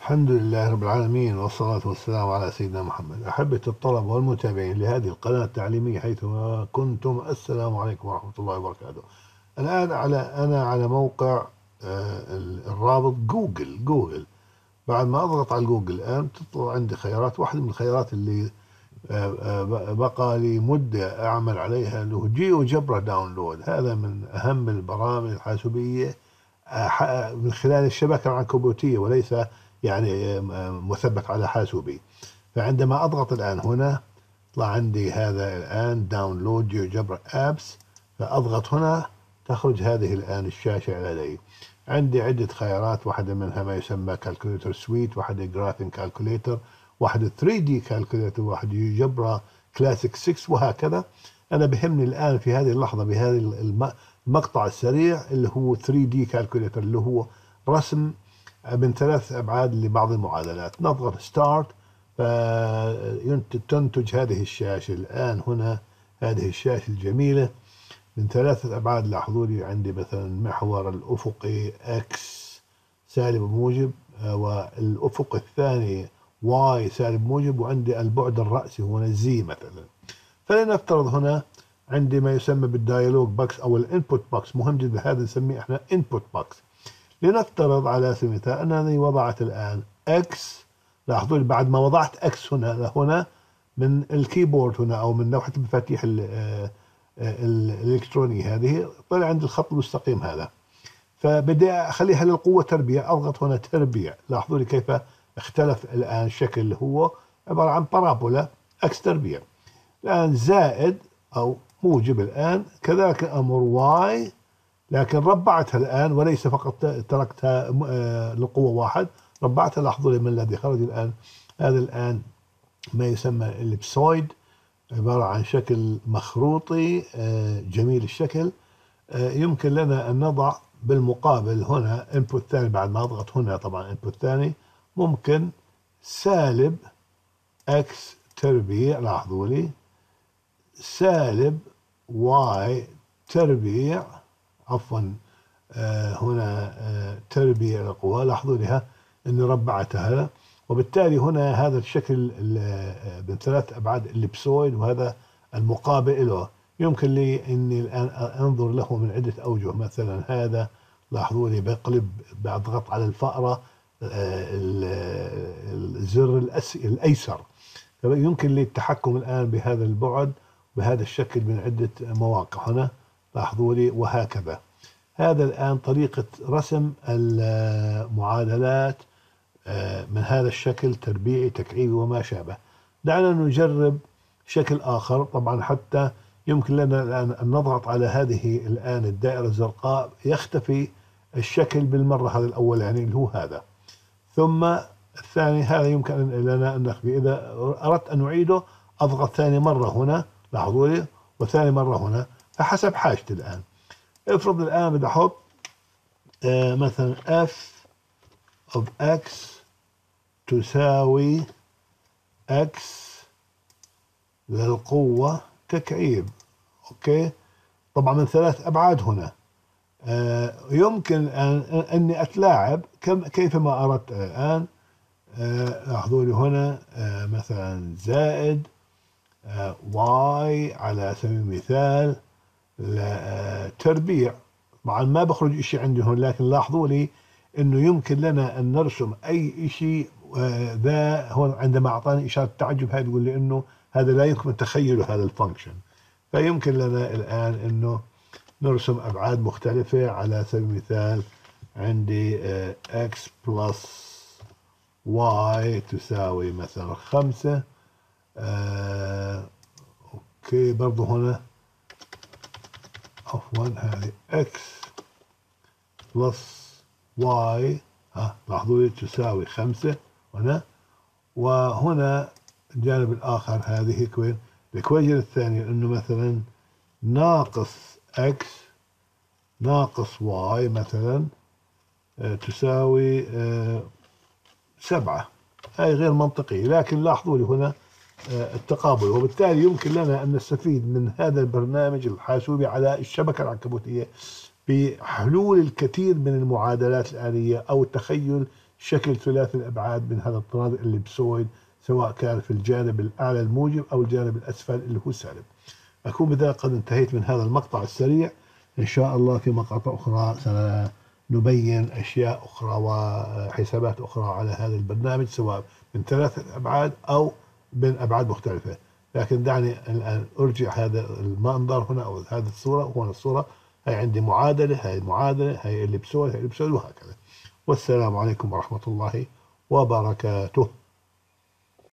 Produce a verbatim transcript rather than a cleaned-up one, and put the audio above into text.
الحمد لله رب العالمين، والصلاة والسلام على سيدنا محمد. أحبة الطلبة والمتابعين لهذه القناة التعليمية حيثما كنتم، السلام عليكم ورحمة الله وبركاته. الآن على أنا على موقع آه، الرابط جوجل جوجل. بعد ما أضغط على جوجل الآن تطلع عندي خيارات. واحدة من الخيارات اللي آه، آه، بقى لي مدة أعمل عليها اللي هو جيو جبرا داونلود. هذا من أهم البرامج الحاسوبية آه، من خلال الشبكة العنكبوتية، وليس يعني مثبت على حاسوبي. فعندما أضغط الآن هنا طلع عندي هذا الآن داونلود جيوجبرا أبس. فأضغط هنا تخرج هذه الآن الشاشة لدي. عندي عدة خيارات، واحدة منها ما يسمى كالكوليتر سويت، واحدة جرافين كالكوليتر، واحدة ثري دي كالكوليتر، واحدة جيوجبرا كلاسيك ستة، وهكذا. أنا بهمني الآن في هذه اللحظة بهذه المقطع السريع اللي هو ثري دي كالكوليتر، اللي هو رسم من ثلاث أبعاد لبعض المعادلات. نضغط ستارت فتنتج هذه الشاشة الآن هنا، هذه الشاشة الجميلة من ثلاثة أبعاد. لاحظوا لي عندي مثلا المحور الأفقي إكس سالب موجب، والأفق الثاني واي سالب موجب، وعندي البعد الرأسي هنا زي مثلا. فلنفترض هنا عندي ما يسمى بالديالوج بوكس أو الانبوت بوكس، مهم جدا هذا نسميه احنا انبوت بوكس. لنفترض على سبيل المثال أنني وضعت الآن إكس. لاحظوا بعد ما وضعت إكس هنا هنا من الكيبورد هنا أو من لوحة المفاتيح الإلكترونية هذه، طلع عندي الخط المستقيم هذا. فبدي أخليها للقوة تربيع، أضغط هنا تربيع. لاحظوا لي كيف اختلف الآن الشكل، اللي هو عبارة عن بارابولا إكس تربيع. الآن زائد أو موجب الآن، كذلك أمر واي، لكن ربعتها الآن وليس فقط تركتها لقوة واحد، ربعتها. لاحظوا لي من الذي خرج الآن. هذا الآن ما يسمى الإبسويد، عبارة عن شكل مخروطي جميل الشكل. يمكن لنا أن نضع بالمقابل هنا انبوت ثاني. بعد ما أضغط هنا طبعا انبوت ثاني، ممكن سالب اكس تربيع، لاحظوا لي سالب واي تربيع، عفوا آه هنا آه تربيع القوى. لاحظوا لها اني ربعتها، وبالتالي هنا هذا الشكل من ثلاث ابعاد الابسويد، وهذا المقابل له. يمكن لي اني الان انظر له من عده اوجه. مثلا هذا لاحظوا لي بقلب، بضغط على الفأرة آه الزر الايسر، يمكن لي التحكم الان بهذا البعد بهذا الشكل من عدة مواقع هنا. لاحظوا لي وهكذا. هذا الآن طريقة رسم المعادلات من هذا الشكل، تربيعي تكعيبي وما شابه. دعنا نجرب شكل آخر. طبعا حتى يمكن لنا الآن أن نضغط على هذه الآن الدائرة الزرقاء، يختفي الشكل بالمرة. هذا الأول يعني اللي هو هذا، ثم الثاني هذا يمكن لنا أن نخفي. إذا أردت أن نعيده أضغط ثاني مرة هنا، لاحظوا لي، وثاني مرة هنا، فحسب حاجتي. الآن افرض الآن بدي أحط آه مثلا f of x تساوي x للقوة تكعيب. أوكي، طبعا من ثلاث أبعاد هنا. آه يمكن أن أني أتلاعب كم كيفما أردت. الآن آه لاحظوا لي هنا آه مثلا زائد آه واي على سبيل المثال تربيع. طبعا ما بخرج اشي عندي هون، لكن لاحظوا لي انه يمكن لنا ان نرسم اي شيء ذا. هون عندما اعطاني اشاره تعجب هذا يقول لي انه هذا لا يمكن تخيله هذا الفانكشن. فيمكن لنا الان انه نرسم ابعاد مختلفه. على سبيل المثال عندي x بلس y تساوي مثلا خمسة. آه اوكي، برضو هنا عفوا هذه x بلس y، ها لاحظوا لي تساوي خمسة هنا. وهنا الجانب الآخر هذه كوين الإكويجن الثانية، إنه مثلا ناقص x ناقص y مثلا آه تساوي آه سبعة. هاي غير منطقية، لكن لاحظوا لي هنا التقابل. وبالتالي يمكن لنا أن نستفيد من هذا البرنامج الحاسوبي على الشبكة العنكبوتية بحلول الكثير من المعادلات الآلية أو التخيل شكل ثلاثي الأبعاد من هذا الطراز الليبسويد، سواء كان في الجانب الأعلى الموجب أو الجانب الأسفل اللي هو سالب. أكون بذلك قد انتهيت من هذا المقطع السريع. إن شاء الله في مقاطع أخرى سنبين أشياء أخرى وحسابات أخرى على هذا البرنامج، سواء من ثلاثة أبعاد أو من أبعاد مختلفة. لكن دعني الآن أرجع هذا المنظر هنا أو هذه الصورة، وهنا الصورة، هي عندي معادلة، هي معادلة، هي الليبسويد، هي الليبسويد، وهكذا. والسلام عليكم ورحمة الله وبركاته.